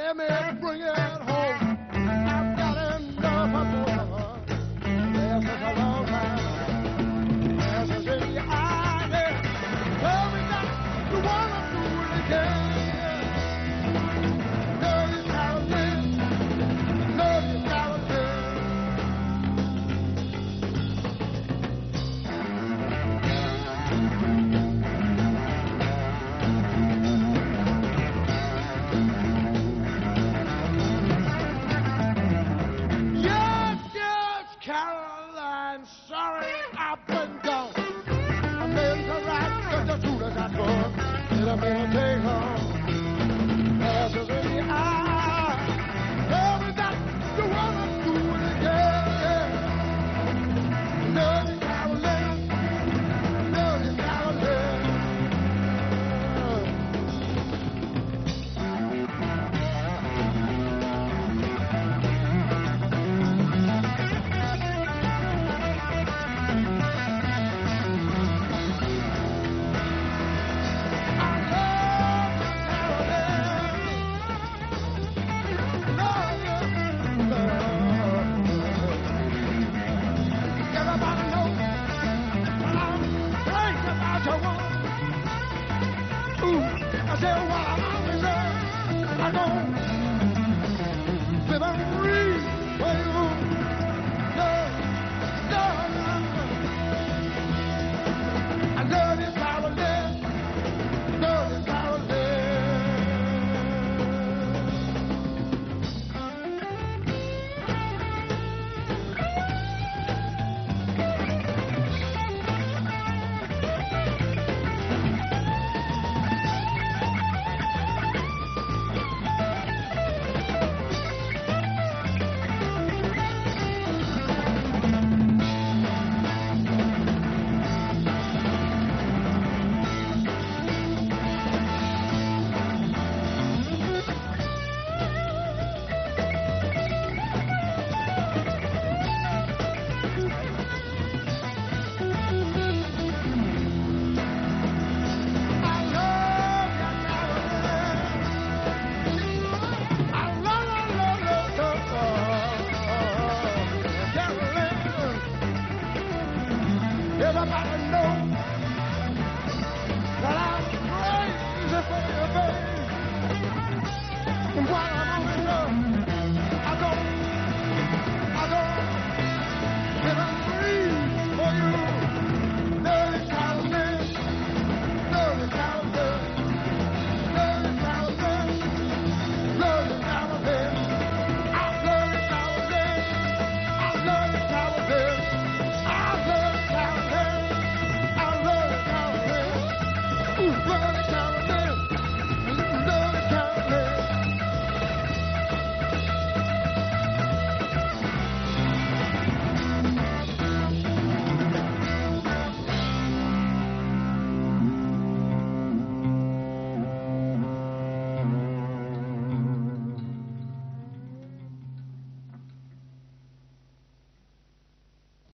let me bring it home. I've got enough of more. Yes, it's a long time. Yes, it's in your eyes. Yeah. Tell me that you wanna do it again. No, you gotta live. No, you gotta live. Yes, yes, Caroline, sorry I've been gone. I made the right just as soon as I could. Didn't mean to take home. Yes, it's in the eye. Tell me that you wanna do it again. No, you gotta live. No, you gotta live. I love you, Caroline. Love you, love you. Everybody knows I'm crazy about your woman. Ooh, I said, while I'm in love, I know